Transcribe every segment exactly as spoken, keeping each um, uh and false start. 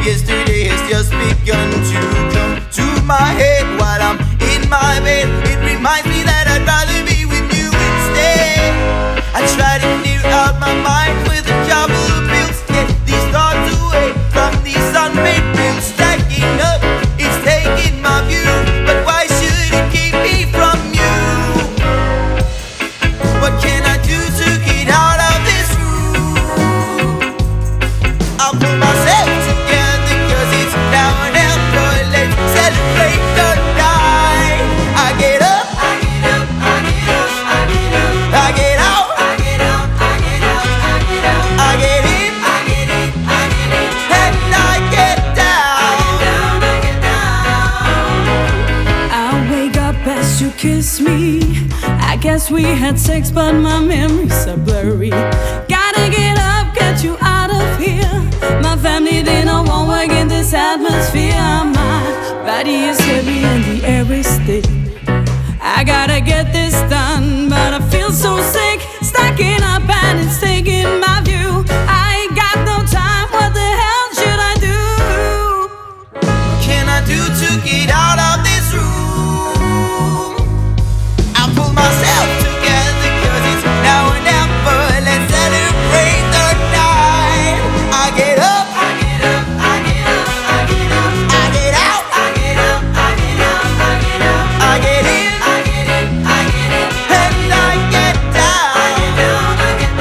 yesterday has just begun to come to my head while I'm in my bed. It reminds me that I'd rather be with you instead. I try to clear out my mind with a couple of pills, get these thoughts away from these unmade bills. Stacking up, it's taking my view, but why should it keep me from you? What can I do to get out of this room? I'll pull myself together, cause it's now or never. Let's celebrate the night. I get up, I get up, I get up, I get up, I get out, I get out, I get out, I get out, I get in, I get in, I get in, and I get down, I get down, I get down. I wake up as you kiss me. I guess we had sex, but my memories are blurry. Gotta get up, get you out of here. My family dinner won't work in this atmosphere. My body is heavy and the air is thick. I gotta get this done, but I feel so sick. Stacking up and it's taking my view. I ain't got no time, what the hell should I do? What can I do to get out of this room? I'll pull myself together, cause it's now or never. Let's celebrate the night. I get up, I get up, I get up, I get up, I get out, I get up, I get out, I get out, I get in, I get in, I get in, and I get down, I get down, I get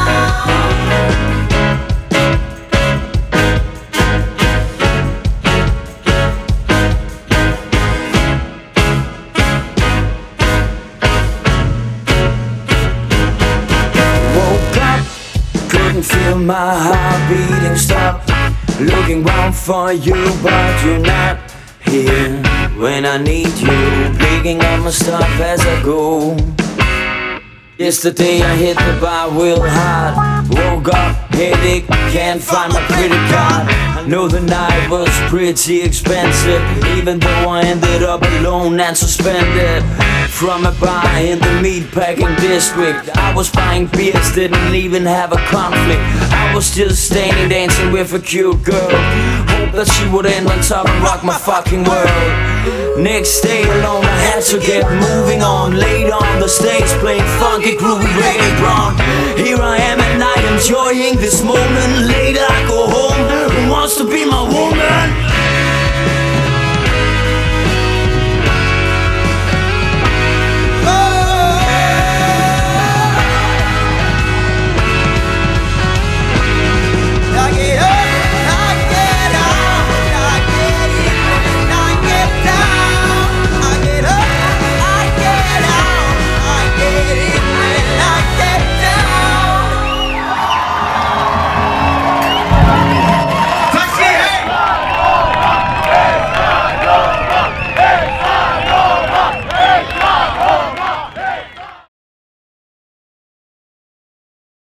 Woke up, couldn't feel my heart beating stop. Looking round for you, but you're not here when I need you. Picking up my stuff as I go. Yesterday I hit the bar real hard. Woke up, headache, can't find my credit card. I know the night was pretty expensive, even though I ended up alone and suspended from a bar in the meatpacking district. I was buying beers, didn't even have a conflict. I was just standing dancing with a cute girl. Hope that she would end on top and rock my fucking world. Next day alone I had to get moving on. Laid on the stage playing funky groovy reggae drum. Here I am and I enjoying this moment